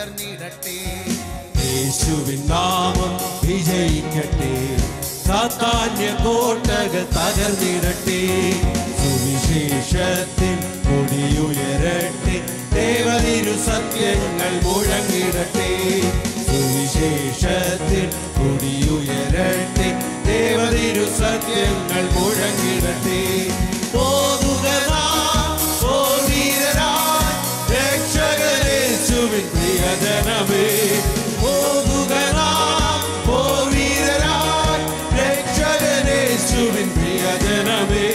തകർന്നിടട്ടെ. യേശുവിൻ നാമം വിജയിക്കട്ടെ, സാത്താന്യ കോട്ടകൾ തകർന്നിടട്ടെ. സുവിശേഷത്തിൽ കൊടിയുയരട്ടെ, ദേവതിരു സത്യങ്ങൾ മുഴങ്ങിടട്ടെ. സുവിശേഷത്തിൽ കൊടിയുയരട്ടെ, ദേവതിരു സത്യങ്ങൾ മുഴങ്ങിടട്ടെ. പോകുക നാം പോർവീരരായി, രക്ഷകനേശുവിൻ പ്രിയജനമേ. പോകുക നാം പോർവീരരായി, രക്ഷകനേശുവിൻ പ്രിയജനമേ.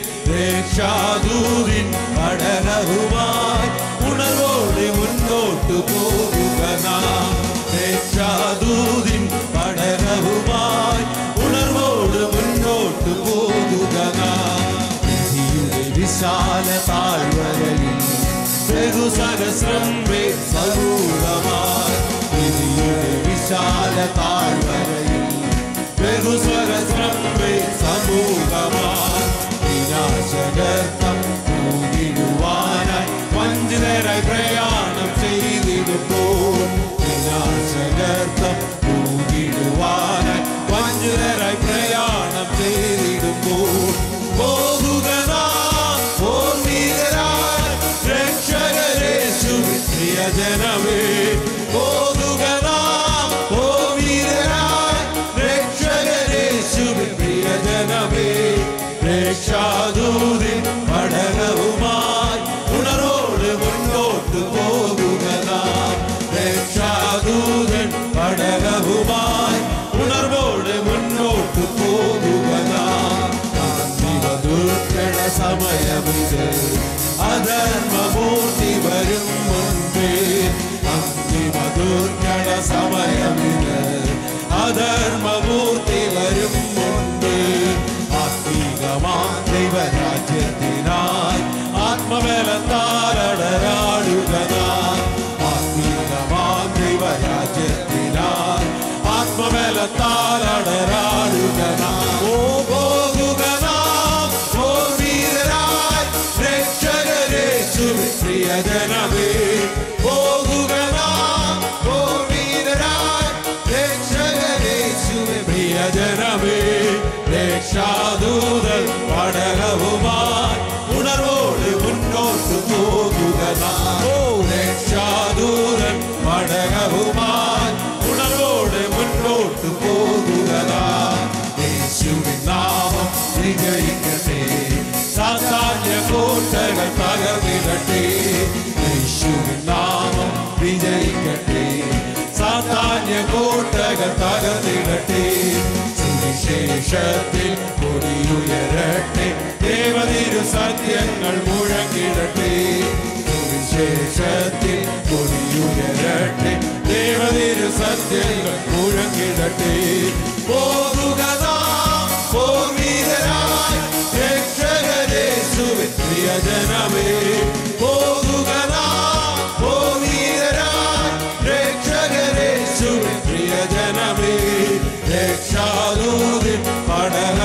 രക്ഷാദൂതിൻ പഠനവുമായി ഉണർവോടെ മുന്നോട്ടു പോകുക നാം. രക്ഷാദൂതിൻ പഠനവുമായി ഉണർവോട് മുന്നോട്ടു പോകുക നാം. വിധിയുടെ വിശാല താഴ്വരയിൽ ബഹുസഹസ്രം പേർ സമൂഹമായി. വിധിയുടെ വിശാല താഴ്വരയിൽ ബഹുസഹസ്രം പേർ സമൂഹമായി. വിനാശകർത്തം തൂങ്ങിടുവാനായി വഞ്ചിതരായി പ്രയാണം ചെയ്തിടുമ്പോൾ. വിനാശകർത്തം തൂങ്ങിടുവാനായി വഞ്ചിതരായി പ്രയാണം ചെയ്തിടുമ്പോൾ. പോകുക നാം പോർവീരരായി, രക്ഷകനേശുവിൻ പ്രിയജനമേ. പോകുക നാം പോർവീരരായി, രക്ഷകനേശുവിൻ പ്രിയജനമേ. രക്ഷാദൂതിൻ പഠനവുമായി ഉണർവോട് മുന്നോട്ട് പോകുക നാം. രക്ഷാദൂതൻ പഠനവുമായി ഉണർവോട് മുന്നോട്ട് പോകുക നാം. അന്തിമദുർഘട സമയമിത്, അധർമ്മമൂർത്തി വരും മുൻപേ. അന്തിമദുർഘട സമയമിത്, അധർമ്മമൂർത്തി വരും മുൻപേ. ദൈവരാജ്യത്തിനായി ആത്മബലത്താൽ അടരാടുക നാം. ആത്മീകമാം ദൈവരാജ്യത്തിനായി ആത്മബലത്താൽ അടരാടുക നാം. പോകുക നാം പോർവീരരായി, രക്ഷകനേശുവിൻ പ്രിയജനമേ. പോകുക നാം പോർവീരരായി, രക്ഷകനേശുവിൻ പ്രിയജനമേ. രക്ഷാദൂതൻ പഠനവുമായി ഉണർവോട് മുന്നോട്ട് പോകുക നാം. രക്ഷാദൂതൻ പഠനവുമായി ഉണർവോട് മുന്നോട്ട് പോകുക നാം. യേശുവിൻ നാമം വിജയിക്കട്ടെ, സാത്താന്യ കോട്ടകൾ തകർന്നിടട്ടെ. യേശുവിൻ നാമം വിജയിക്കട്ടെ, സാത്താന്യ കോട്ടകൾ തകർന്നിടട്ടെ. സുവിശേഷത്തിൽ കൊടിയുയരട്ടെ, ദേവതിരു സത്യങ്ങൾ മുഴങ്ങിടട്ടെ. സുവിശേഷത്തിൽ കൊടിയുയരട്ടെ, ദേവതിരു സത്യങ്ങൾ മുഴങ്ങിടട്ടെ. പോകുക നാം പോർവീരരായി, രക്ഷകനേശുവിൻ പ്രിയജനമേ. പോകുക നാം പോർവീരരായി, രക്ഷകനേശുവിൻ പ്രിയജനമേ. രക്ഷാദൂതൻ പഠന